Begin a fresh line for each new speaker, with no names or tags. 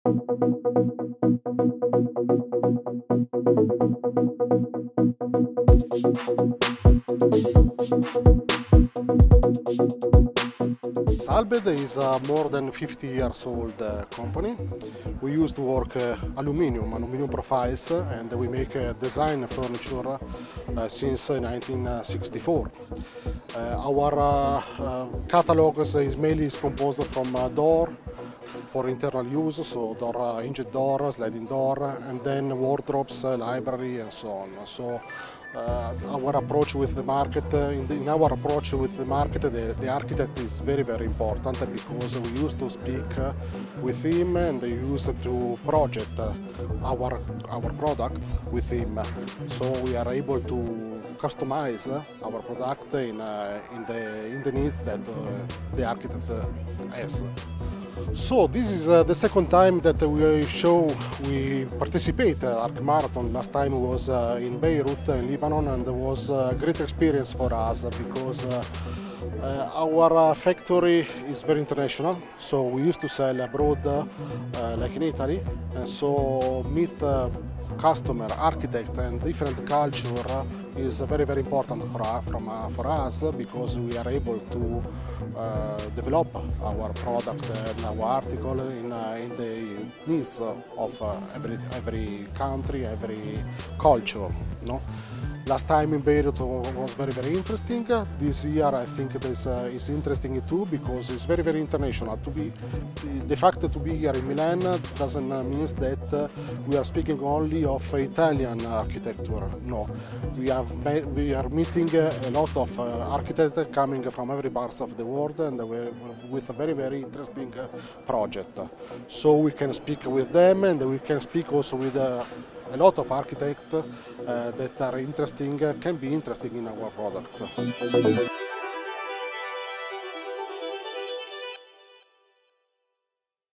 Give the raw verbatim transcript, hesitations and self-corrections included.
Salbed is a more than fifty years old uh, company. We used to work uh, aluminium, aluminium profiles, and we make uh, design furniture uh, since uh, nineteen sixty-four. Uh, our uh, uh, catalog is mainly is composed from uh, door for internal use, so door, uh, hinged door, sliding door, and then wardrobes, uh, library, and so on. So. Uh, our approach with the market, uh, in, the, in our approach with the market, the, the architect is very, very important because we used to speak uh, with him and they used to project uh, our, our product with him. So we are able to customize our product in, uh, in, the, in the needs that uh, the architect uh, has. So this is uh, the second time that we show, we participate at Arc Marathon. Last time was uh, in Beirut in Lebanon, and it was a great experience for us because uh, uh, our uh, factory is very international. So we used to sell abroad, uh, like in Italy, and so meet uh, customer, architect, and different culture is very, very important for, uh, from, uh, for us because we are able to uh, develop our product and our article in, uh, in the needs of uh, every, every country, every culture. No? Last time in Beirut was very, very interesting. This year I think this uh, is interesting too because it's very, very international. To be, the fact to be here in Milan doesn't uh, mean that uh, we are speaking only of Italian architecture. No, we, have we are meeting uh, a lot of uh, architects coming from every part of the world and with a very, very interesting uh, project. So we can speak with them and we can speak also with uh, a lot of architects uh, that are interesting, uh, can be interesting in our product.